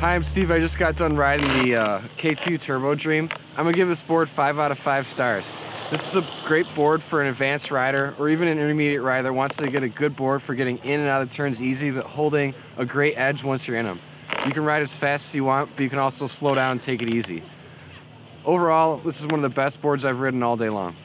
Hi, I'm Steve. I just got done riding the K2 Turbo Dream. I'm gonna give this board 5 out of 5 stars. This is a great board for an advanced rider or even an intermediate rider that wants to get a good board for getting in and out of the turns easy, but holding a great edge once you're in them. You can ride as fast as you want, but you can also slow down and take it easy. Overall, this is one of the best boards I've ridden all day long.